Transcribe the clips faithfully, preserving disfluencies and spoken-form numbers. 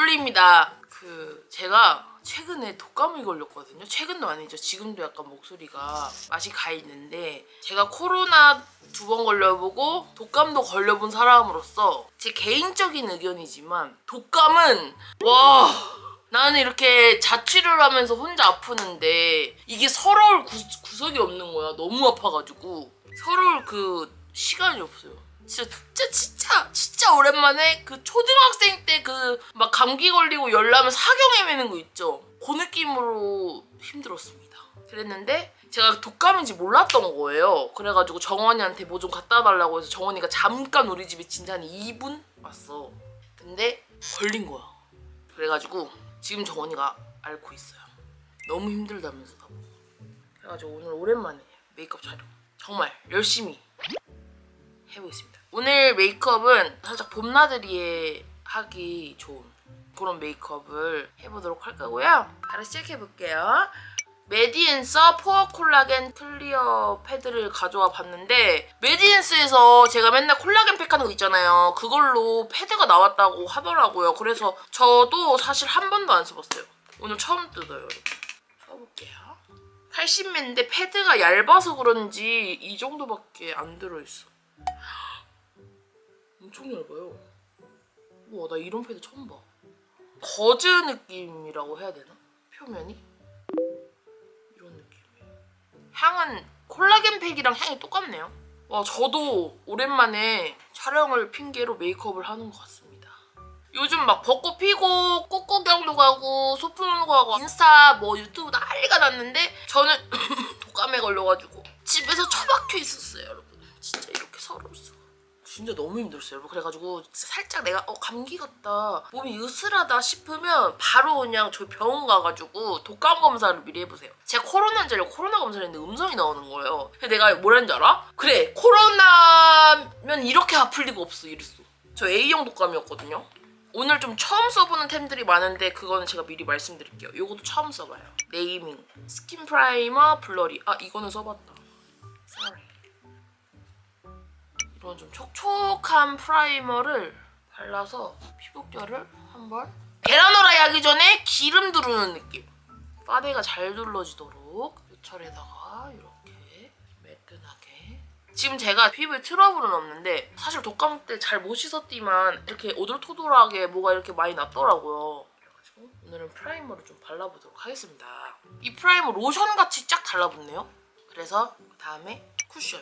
쫄립니다. 그 제가 최근에 독감이 걸렸거든요. 최근도 아니죠. 지금도 약간 목소리가 맛이 가 있는데 제가 코로나 두 번 걸려보고 독감도 걸려본 사람으로서 제 개인적인 의견이지만 독감은 와 나는 이렇게 자취를 하면서 혼자 아프는데 이게 서러울 구, 구석이 없는 거야. 너무 아파가지고 서러울 그 시간이 없어요. 진짜 진짜 진짜 진짜 오랜만에 그 초등학생 때 그 막 감기 걸리고 열나면 사경 헤매는 거 있죠. 그 느낌으로 힘들었습니다. 그랬는데 제가 독감인지 몰랐던 거예요. 그래가지고 정원이한테 뭐 좀 갖다 달라고 해서 정원이가 잠깐 우리 집에 진짜 한 이 분 왔어. 근데 걸린 거야. 그래가지고 지금 정원이가 앓고 있어요. 너무 힘들다면서 나보고. 그래가지고 오늘 오랜만에 메이크업 촬영 정말 열심히 해보겠습니다. 오늘 메이크업은 살짝 봄나들이에 하기 좋은 그런 메이크업을 해보도록 할 거고요. 바로 시작해볼게요. 메디앤서 포어 콜라겐 클리어 패드를 가져와 봤는데 메디앤스에서 제가 맨날 콜라겐 팩 하는 거 있잖아요. 그걸로 패드가 나왔다고 하더라고요. 그래서 저도 사실 한 번도 안 써봤어요. 오늘 처음 뜯어요, 여러분. 써볼게요. 팔십 밀리미터인데 패드가 얇아서 그런지 이 정도밖에 안 들어있어. 엄청 얇아요. 우와, 나 이런 패드 처음 봐. 거즈 느낌이라고 해야 되나? 표면이? 이런 느낌이에요. 향은 콜라겐 팩이랑 향이 똑같네요. 와, 저도 오랜만에 촬영을 핑계로 메이크업을 하는 것 같습니다. 요즘 막 벚꽃 피고 꽃구경도 가고 소풍도 가고 인스타 뭐 유튜브 난리가 났는데 저는 독감에 걸려가지고 집에서 처박혀 있었어요, 여러분. 진짜 이렇게 서러울 수가. 진짜 너무 힘들었어요, 여러분. 그래가지고 살짝 내가 어 감기 같다, 몸이 으스라다 싶으면 바로 그냥 저희 병원 가가지고 독감 검사를 미리 해보세요. 제가 코로나인 줄 알고 코로나 검사를 했는데 음성이 나오는 거예요. 그래서 내가 뭐라는 줄 알아? 그래, 코로나면 이렇게 아플 리가 없어 이랬어. 저 A형 독감이었거든요. 오늘 좀 처음 써보는 템들이 많은데 그거는 제가 미리 말씀드릴게요. 이것도 처음 써봐요. 네이밍 스킨 프라이머 블러리. 아, 이거는 써봤다. Sorry. 이런 좀 촉촉한 프라이머를 발라서 피부결을 한번 베라노라 하기 전에 기름 두르는 느낌. 파데가 잘 둘러지도록 요철에다가 이렇게 매끈하게. 지금 제가 피부에 트러블은 없는데 사실 독감 때 잘 못 씻었지만 이렇게 오돌토돌하게 뭐가 이렇게 많이 났더라고요. 그래가지고 오늘은 프라이머를 좀 발라보도록 하겠습니다. 이 프라이머 로션같이 쫙 달라붙네요. 그래서 그 다음에 쿠션.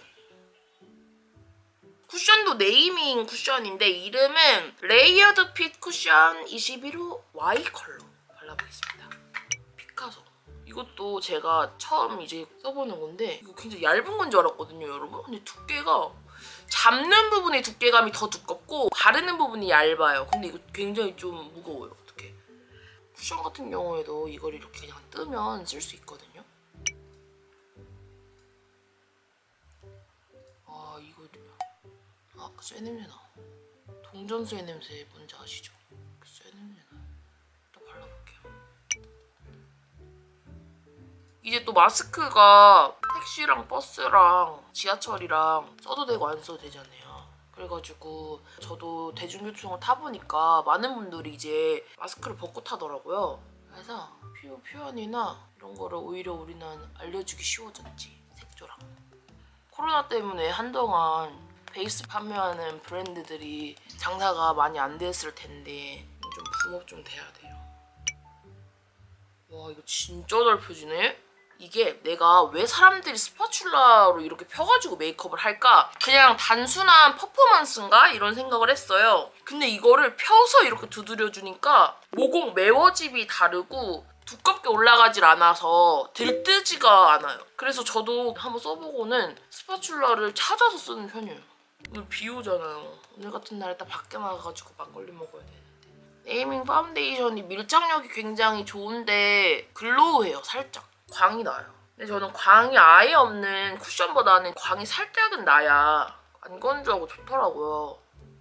쿠션도 네이밍 쿠션인데 이름은 레이어드 핏 쿠션 이십일 호 Y 컬러 발라보겠습니다. 피카소. 이것도 제가 처음 이제 써보는 건데 이거 굉장히 얇은 건 줄 알았거든요, 여러분. 근데 두께가 잡는 부분의 두께감이 더 두껍고 바르는 부분이 얇아요. 근데 이거 굉장히 좀 무거워요. 어떡해. 쿠션 같은 경우에도 이걸 이렇게 그냥 뜨면 쓸 수 있거든요. 아, 이거 아, 쇠 냄새 나. 동전쇠 냄새 뭔지 아시죠? 쇠 냄새 나. 또 발라볼게요. 이제 또 마스크가 택시랑 버스랑 지하철이랑 써도 되고 안 써도 되잖아요. 그래가지고 저도 대중교통을 타보니까 많은 분들이 이제 마스크를 벗고 타더라고요. 그래서 피부 표현이나 이런 거를 오히려 우리는 알려주기 쉬워졌지, 색조랑. 코로나 때문에 한동안 베이스 판매하는 브랜드들이 장사가 많이 안 됐을 텐데 좀 붕업 좀 돼야 돼요. 와, 이거 진짜 잘 펴지네? 이게 내가 왜 사람들이 스파츌라로 이렇게 펴가지고 메이크업을 할까? 그냥 단순한 퍼포먼스인가? 이런 생각을 했어요. 근데 이거를 펴서 이렇게 두드려주니까 모공 메워짐이 다르고 두껍게 올라가질 않아서 들뜨지가 않아요. 그래서 저도 한번 써보고는 스파츌라를 찾아서 쓰는 편이에요. 오늘 비 오잖아요. 오늘 같은 날에 딱 밖에 나가가지고 막걸리 먹어야 되는데. 네이밍 파운데이션이 밀착력이 굉장히 좋은데 글로우해요, 살짝. 광이 나요. 근데 저는 광이 아예 없는 쿠션보다는 광이 살짝은 나야 안 건조하고 좋더라고요.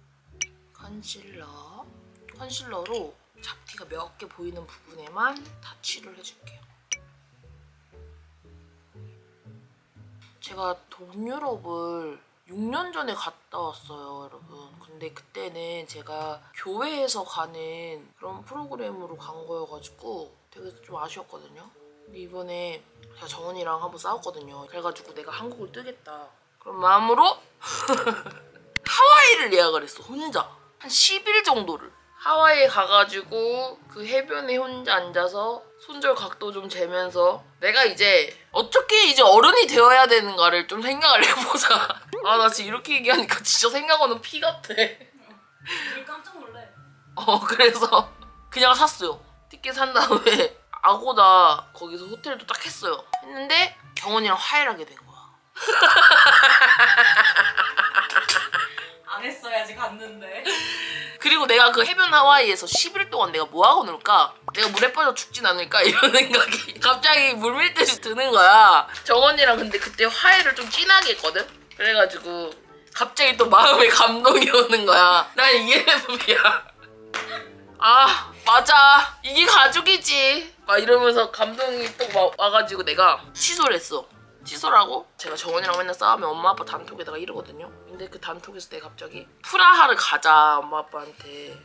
컨실러. 컨실러로 잡티가 몇 개 보이는 부분에만 타치를 해줄게요. 제가 동유럽을 육 년 전에 갔다 왔어요, 여러분. 근데 그때는 제가 교회에서 가는 그런 프로그램으로 간 거여가지고 되게 좀 아쉬웠거든요. 근데 이번에 제가 정원이랑 한번 싸웠거든요. 그래가지고 내가 한국을 뜨겠다 그런 마음으로 하와이를 예약을 했어, 혼자. 한 십 일 정도를. 하와이에 가가지고 그 해변에 혼자 앉아서 손절 각도 좀 재면서 내가 이제 어떻게 이제 어른이 되어야 되는가를 좀 생각을 해보자. 아, 나 지금 이렇게 얘기하니까 진짜 생각하는 피 같아. 늘 깜짝 놀래. 어, 그래서 그냥 샀어요. 티켓 산 다음에 아고다 거기서 호텔도 딱 했어요. 했는데 경원이랑 화해를 하게 된 거야. 안 했어야지 갔는데. 그리고 내가 그 해변 하와이에서 십 일 동안 내가 뭐 하고 놀까? 내가 물에 빠져 죽진 않을까? 이런 생각이 갑자기 물밀듯이 드는 거야. 정원이랑 근데 그때 화해를 좀 진하게 했거든? 그래가지고 갑자기 또 마음에 감동이 오는 거야. 난 이엔에프피야. 아, 맞아. 이게 가족이지. 막 이러면서 감동이 또 와, 와가지고 내가 취소를 했어. 취소라고? 제가 정원이랑 맨날 싸우면 엄마 아빠 단톡에다가 이러거든요. 근데 그 단톡에서 내가 갑자기 프라하를 가자, 엄마 아빠한테.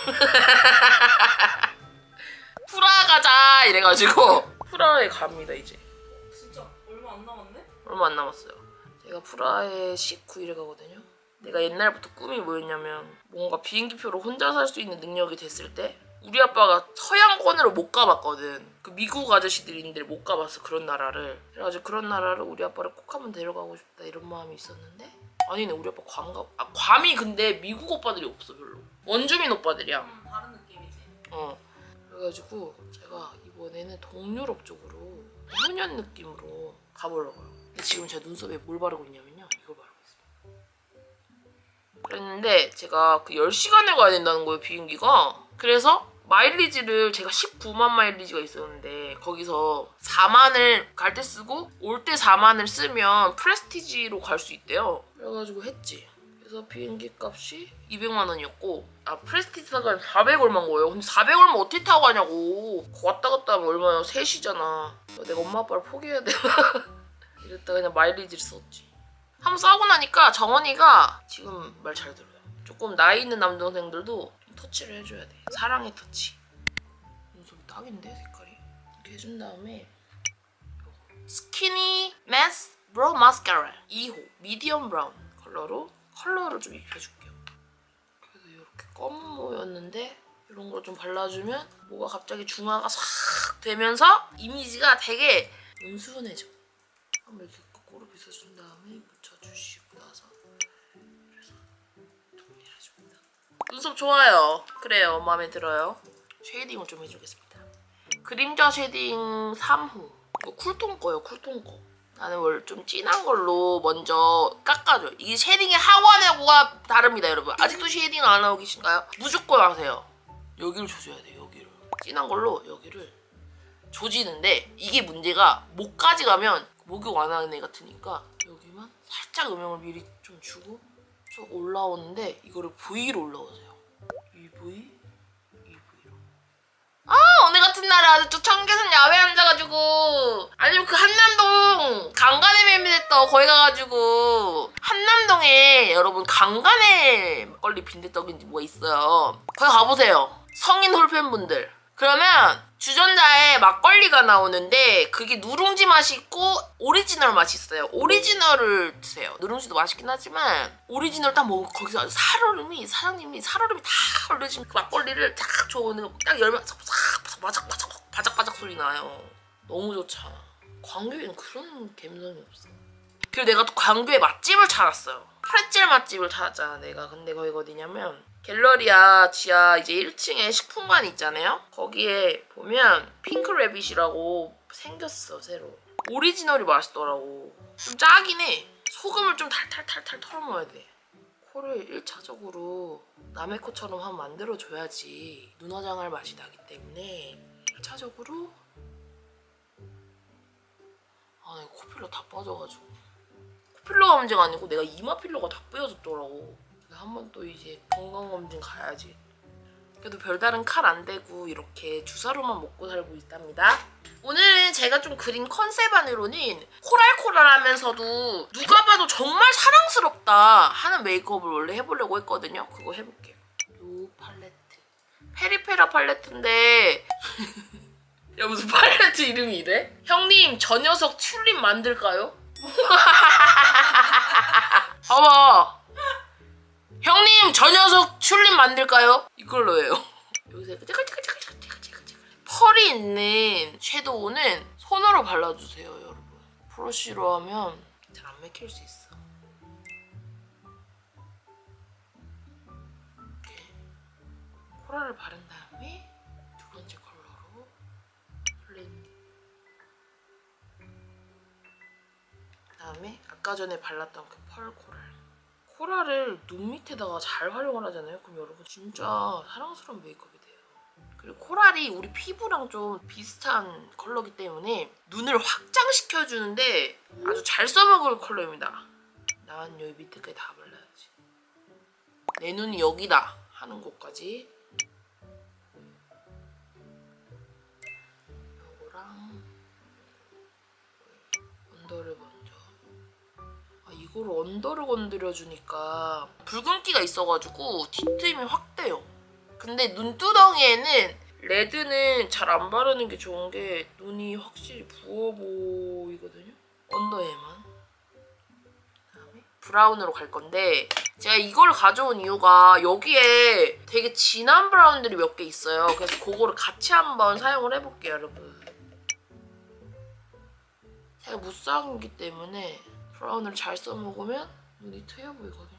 프라하 가자 이래가지고 프라하에 갑니다 이제. 진짜 얼마 안 남았네? 얼마 안 남았어요. 제가 프라하에 십구 일에 가거든요. 내가 옛날부터 꿈이 뭐였냐면 뭔가 비행기표로 혼자 살 수 있는 능력이 됐을 때 우리 아빠가 서양권으로 못 가봤거든. 그 미국 아저씨들인데 못 가봤어, 그런 나라를. 그래가지고 그런 나라를 우리 아빠를 꼭 한번 데려가고 싶다 이런 마음이 있었는데 아니네, 우리 아빠 괌 가... 아, 괌이 근데 미국 오빠들이 없어, 별로. 원주민 오빠들이야. 음, 다른 느낌이지. 어. 그래가지고 제가 이번에는 동유럽 쪽으로 효년 느낌으로 가보려고요. 근데 지금 제 눈썹에 뭘 바르고 있냐면요, 이걸 바르고 있습니다. 그랬는데 제가 그 열 시간을 가야 된다는 거예요, 비행기가. 그래서 마일리지를 제가 십구만 마일리지가 있었는데 거기서 사만을 갈 때 쓰고 올 때 사만을 쓰면 프레스티지로 갈 수 있대요. 그래가지고 했지. 그래서 비행기 값이 이백만 원이었고 아, 프레스티지 타가면 사백 얼마인 거예요. 근데 사백 얼마 어떻게 타고 가냐고. 왔다 갔다 하면 얼마야, 셋이잖아. 내가 엄마 아빠를 포기해야 되나 이랬다 그냥 마일리지를 썼지. 한번 싸우고 나니까 정원이가 지금 말 잘 들어요. 조금 나이 있는 남동생들도 터치를 해줘야 돼. 사랑의 터치. 눈썹이 딱인데, 색깔이. 이렇게 해준 다음에 스키니 매스 브로우 마스카라 이 호 미디엄 브라운 컬러로 컬러를 좀 입혀줄게요. 그래서 이렇게 검은 모였는데 이런 걸 좀 발라주면 뭐가 갑자기 중화가 싹 되면서 이미지가 되게 온순해져. 한번 이렇게 거꾸로 빗어준 다음에 묻혀주시고 나서 그래서 정리해줍니다. 눈썹 좋아요. 그래요, 마음에 들어요. 쉐이딩을 좀 해주겠습니다. 그림자 쉐이딩 삼 호. 이거 쿨톤 거예요, 쿨톤 거. 나는 원래 좀 진한 걸로 먼저 깎아줘요. 이게 쉐딩의 하원하고가 다릅니다, 여러분. 아직도 쉐딩 안 하고 계신가요? 무조건 하세요. 여기를 조져야 돼요, 여기를. 진한 걸로 여기를 조지는데 이게 문제가 목까지 가면 목욕 안 하는 애 같으니까 여기만 살짝 음영을 미리 좀 주고 쭉 올라오는데 이거를 V로 올라오세요. 이 V, 이 V로. 아, 오늘 같은 날에 아주 또 청계산 야외 앉아가지고 아니면 그 한남동 강간에 뱀비됐다 거기 가가지고 한남동에 여러분 강간에 막걸리 빈대떡인지 뭐가 있어요. 거기 가보세요. 성인 홀팬분들. 그러면 주전자에 막걸리가 나오는데 그게 누룽지 맛이 있고 오리지널 맛이 있어요. 오리지널을 드세요. 누룽지도 맛있긴 하지만 오리지널 딱 먹으면 거기서 아주 살얼음이 사장님이 살얼음이 다 얼려진 그 막걸리를 딱 줘오는 딱 열면 싹 바삭바삭 바삭바삭 소리 나요. 너무 좋잖아. 광교에는 그런 감성이 없어. 그리고 내가 또 광교에 맛집을 찾았어요. 프레첼 맛집을 찾았잖아 내가. 근데 거기가 어디냐면 갤러리아 지하 이제 일 층에 식품관 있잖아요. 거기에 보면 핑크래빗이라고 생겼어 새로. 오리지널이 맛있더라고. 좀 짜긴 해. 소금을 좀 탈탈탈탈 털어먹어야 돼. 코를 일 차적으로 남의 코처럼 한번 만들어줘야지 눈화장할 맛이 나기 때문에 일 차적으로 아, 나 코필러 다 빠져가지고. 코필러가 문제가 아니고 내가 이마 필러가 다 뿌여졌더라고. 한번 또 이제 건강검진 가야지. 그래도 별다른 칼 안 대고 이렇게 주사로만 먹고 살고 있답니다. 오늘은 제가 좀 그린 컨셉 안으로는 코랄코랄하면서도 누가 봐도 정말 사랑스럽다 하는 메이크업을 원래 해보려고 했거든요. 그거 해볼게요. 요 팔레트. 페리페라 팔레트인데 야 무슨 팔레트 이름이 이래? 형님 저 녀석 튤립 만들까요? 봐봐. 형님 저 녀석 튤립 만들까요? 이걸로 해요. 여기서 펄이 있는 섀도우는 손으로 발라주세요 여러분. 브러쉬로 하면 잘 안 맥힐 수 있어. 이렇게 코랄을 바른 다음에 두 번째 컬러로 블렌딩. 그 다음에 아까 전에 발랐던 그 펄 코랄. 코랄을 눈 밑에다가 잘 활용을 하잖아요. 그럼 여러분 진짜 사랑스러운 메이크업이 돼요. 그리고 코랄이 우리 피부랑 좀 비슷한 컬러기 때문에 눈을 확장시켜주는데 아주 잘 써먹을 컬러입니다. 난 여기 밑에까지 다 발라야지. 내 눈이 여기다 하는 곳까지. 요거랑 언더를 먼저. 이걸 언더를 건드려주니까 붉은기가 있어가지고 뒤트임이 확 돼요. 근데 눈두덩이에는 레드는 잘 안 바르는 게 좋은 게 눈이 확실히 부어 보이거든요. 언더에만. 그다음에 브라운으로 갈 건데 제가 이걸 가져온 이유가 여기에 되게 진한 브라운들이 몇 개 있어요. 그래서 그거를 같이 한번 사용을 해볼게요, 여러분. 제가 무쌍이기 때문에 브라운을 잘 써먹으면 눈이 트여 보이거든요.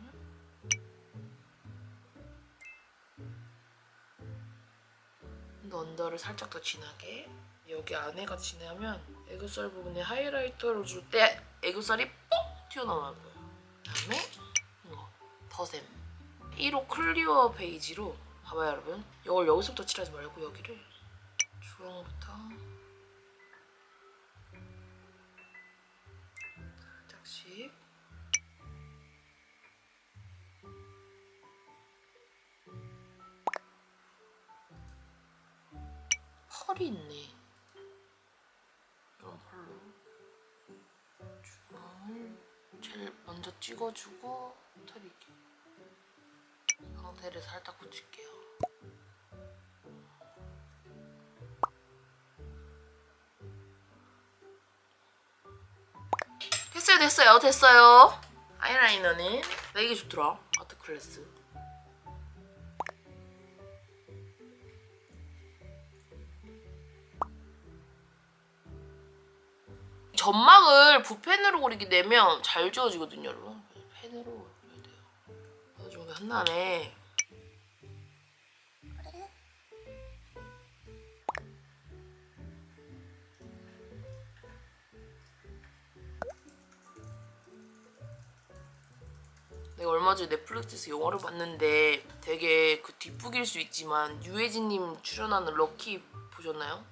근데 언더를 살짝 더 진하게. 여기 안에가 진하면 애교살 부분에 하이라이터를 줄 때 애교살이 뽕 튀어나와요. 그다음에 이거 더샘 일 호 클리어 베이지로 봐봐요 여러분. 이걸 여기서부터 칠하지 말고 여기를 주황부터 살짝씩. 펄이 있네. 이런 펄로 주황을 제일 먼저 찍어주고 털이게 상태를 살짝 붙일게요. 됐어요 됐어요 됐어요. 아이라이너는 나 이게 좋더라. 아트클래스. 점막을 붓펜으로 그리게 되면 잘 지워지거든요 여러분. 펜으로 그려야 돼요. 나중에 한 다음에 내가 얼마 전에 넷플릭스에서 영화를 봤는데 되게 그 뒷북일 수 있지만 유해진님 출연하는 럭키 보셨나요?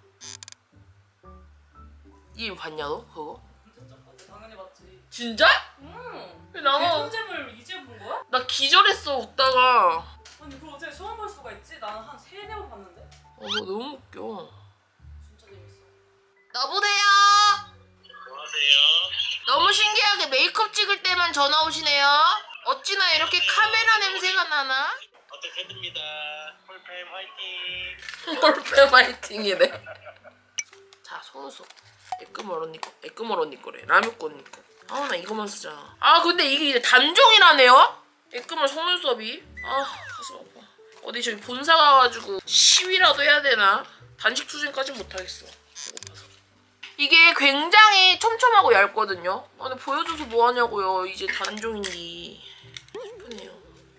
이 봤냐 너 그거? 당연히 봤지. 진짜? 응. 왜 나만 대전잼을 이제 본 거야? 나 기절했어 웃다가. 아니 그걸 어떻게 처음 볼 수가 있지? 나는 한 세네 번 봤는데. 어 너 너무 웃겨. 진짜 재밌어. 여보세요? 안녕하세요. 너무 신기하게 메이크업 찍을 때만 전화 오시네요. 어찌나 이렇게 카메라 냄새가 나나? 어떻게 됩니다. 풀프레임 화이팅. 볼펜 화이팅이래. 자 속눈썹. 애끄멀 언니 거. 애끄멀 언니 거래. 라뮤 언니 거. 아 나 이거만 쓰잖아. 아 근데 이게 이제 단종이라네요? 애끄멀 속눈썹이. 아 가슴 아파. 어디 저기 본사 가가지고 시위라도 해야 되나? 단식 투쟁까지 못하겠어. 배고파서. 이게 굉장히 촘촘하고 얇거든요. 아 근데 보여줘서 뭐하냐고요. 이제 단종인지 싶으네요.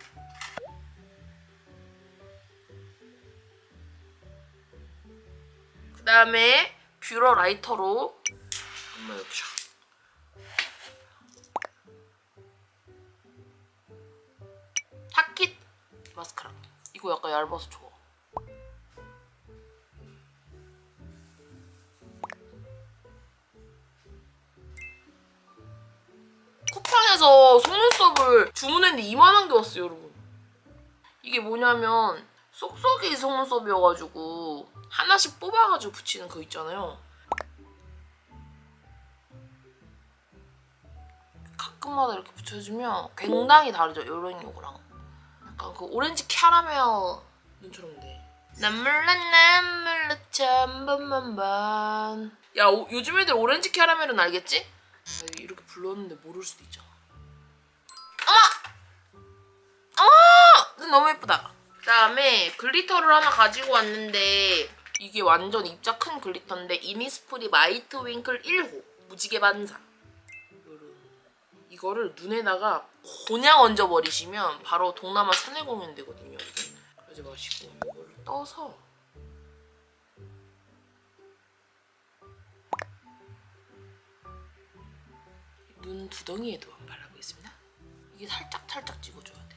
그 다음에 뷰러 라이터로 한번 이렇게 샥. 타킷 마스카라. 이거 약간 얇아서 좋아. 쿠팡에서 속눈썹을 주문했는데 이만한 게 왔어요 여러분. 이게 뭐냐면 쏙쏙이 속눈썹이어가지고 하나씩 뽑아가지고 붙이는 거 있잖아요. 가끔마다 이렇게 붙여주면 굉장히 다르죠. 요런 요거랑 약간 그 오렌지 캐러멜 눈처럼 돼. 난 몰라 난 몰라 참 번번번. 야 오, 요즘 애들 오렌지 캐러멜은 알겠지? 이렇게 불렀는데 모를 수도 있잖아. 어머! 어머! 너무 예쁘다. 그다음에 글리터를 하나 가지고 왔는데 이게 완전 입자 큰 글리터인데 이니스프리 마이트 윙클 일 호 무지개 반사. 이거를 눈에다가 그냥 얹어버리시면 바로 동남아 순회 공연 되거든요. 그러지 마시고 이거를 떠서 눈 두덩이에도 발라보겠습니다. 이게 살짝 살짝 찍어줘야 돼.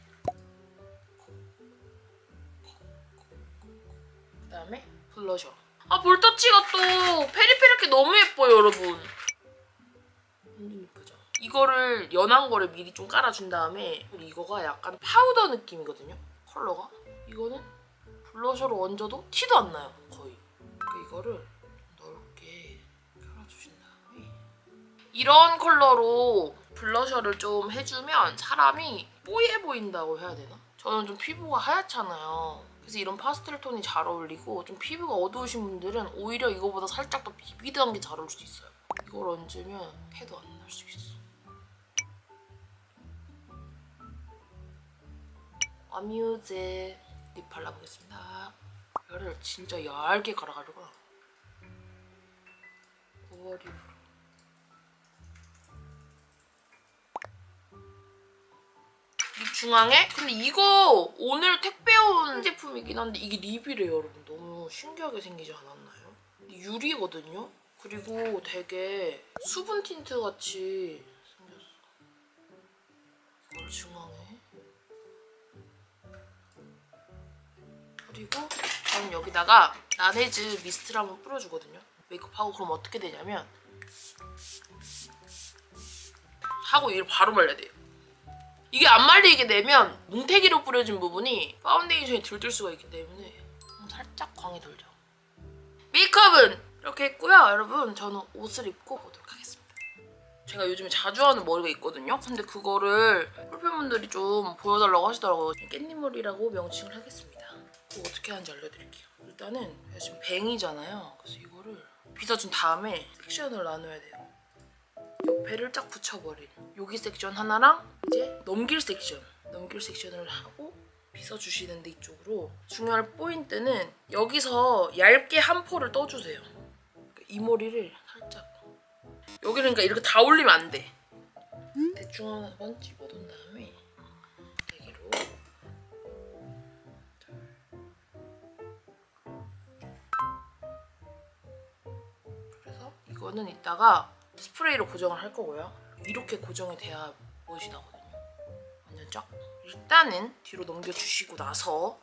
그다음에 블러셔. 아 볼터치가 또 페리페리하게 너무 예뻐요 여러분. 완전 예쁘죠? 이거를 연한 거를 미리 좀 깔아준 다음에 이거가 약간 파우더 느낌이거든요. 컬러가. 이거는 블러셔로 얹어도 티도 안 나요 거의. 그러니까 이거를 넓게 깔아주신 다음에 이런 컬러로 블러셔를 좀 해주면 사람이 뽀얘 보인다고 해야 되나? 저는 좀 피부가 하얗잖아요. 그래서 이런 파스텔 톤이 잘 어울리고 좀 피부가 어두우신 분들은 오히려 이거보다 살짝 더 비비드한 게 잘 어울릴 수 있어요. 이걸 얹으면 패도 안 날 수 있어. 아뮤제 립 발라보겠습니다. 이거를 진짜 얇게 갈아가지고 오버립으로 립 중앙에? 근데 이거 오늘 택배 온 제품이긴 한데 이게 립이래요 여러분. 너무 신기하게 생기지 않았나요? 유리거든요? 그리고 되게 수분 틴트 같이 생겼어. 이걸 중앙에. 그리고 저는 여기다가 라네즈 미스트를 한번 뿌려주거든요. 메이크업하고 그럼 어떻게 되냐면 하고 이를 바로 말려야 돼요. 이게 안 말리게 되면 뭉태기로 뿌려진 부분이 파운데이션이 들뜰 수가 있기 때문에 살짝 광이 돌죠. 메이크업은 이렇게 했고요. 여러분 저는 옷을 입고 보도록 하겠습니다. 제가 요즘에 자주 하는 머리가 있거든요. 근데 그거를 폴팬분들이 좀 보여달라고 하시더라고요. 깻잎머리라고 명칭을 하겠습니다. 그거 어떻게 하는지 알려드릴게요. 일단은 제가 지금 뱅이잖아요. 그래서 이거를 빗어준 다음에 섹션을 나눠야 돼요. 옆에를 쫙 붙여버린 여기 섹션 하나랑 이제 넘길 섹션 넘길 섹션을 하고 빗어주시는데 이쪽으로 중요한 포인트는 여기서 얇게 한 포를 떠주세요. 이 머리를 살짝 여기를 그러니까 이렇게 다 올리면 안 돼. 대충 한번 집어둔 다음에 대기로 그래서 이거는 이따가 스프레이로 고정을 할 거고요. 이렇게 고정이 돼야 멋이 나거든요. 완전 쫙. 일단은 뒤로 넘겨주시고 나서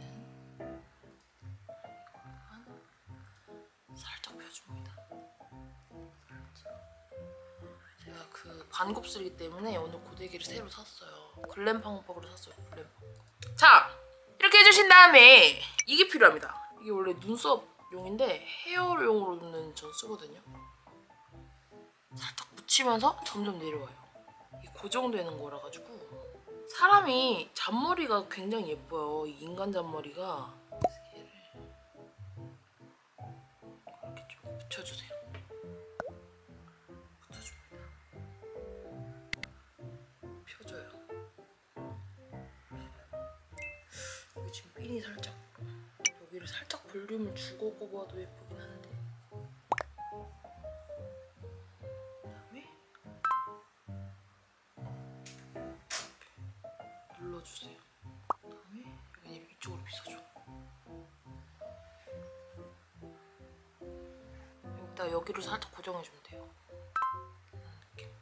살짝 펴줍니다. 살짝. 제가 그 반곱슬이기 때문에 오늘 고데기를 새로 샀어요. 글램팡팡으로 샀어요. 글램팡팡. 자! 이렇게 해주신 다음에 이게 필요합니다. 이게 원래 눈썹용인데 헤어용으로는 전 쓰거든요. 살짝 묻히면서 점점 내려와요. 이게 고정되는 거라 가지고 사람이 잔머리가 굉장히 예뻐요. 이 인간 잔머리가. 얘를 이렇게 좀 붙여주세요. 붙여줍니다. 펴줘요. 여기 지금 핀이 살짝 여기를 살짝 볼륨을 주고 꼽아도 예쁘긴 한데 눌러주세요. 그다음에 여기 이쪽으로 빗어줘. 여기다 여기로 살짝 고정해주면 돼요. 이렇게.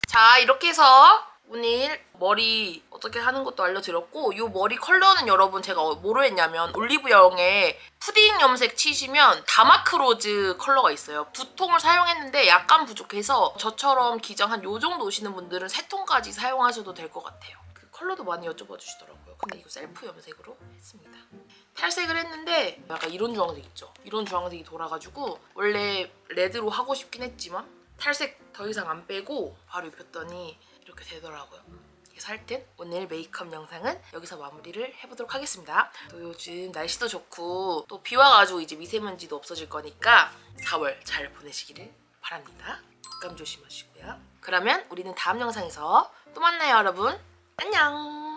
자, 이렇게 해서 오늘 머리 어떻게 하는 것도 알려드렸고, 이 머리 컬러는 여러분 제가 뭐로 했냐면 올리브영에 푸딩 염색 치시면 다마크로즈 컬러가 있어요. 두 통을 사용했는데 약간 부족해서 저처럼 기장 한 요 정도 오시는 분들은 세 통까지 사용하셔도 될 것 같아요. 그 컬러도 많이 여쭤봐 주시더라고요. 근데 이거 셀프 염색으로 했습니다. 탈색을 했는데 약간 이런 주황색 있죠? 이런 주황색이 돌아가지고 원래 레드로 하고 싶긴 했지만 탈색 더 이상 안 빼고 바로 입혔더니 이렇게 되더라고요. 그래서 하여튼 오늘 메이크업 영상은 여기서 마무리를 해보도록 하겠습니다. 또 요즘 날씨도 좋고 또 비 와가지고 이제 미세먼지도 없어질 거니까 사월 잘 보내시기를 바랍니다. 독감 조심하시고요. 그러면 우리는 다음 영상에서 또 만나요, 여러분. 안녕!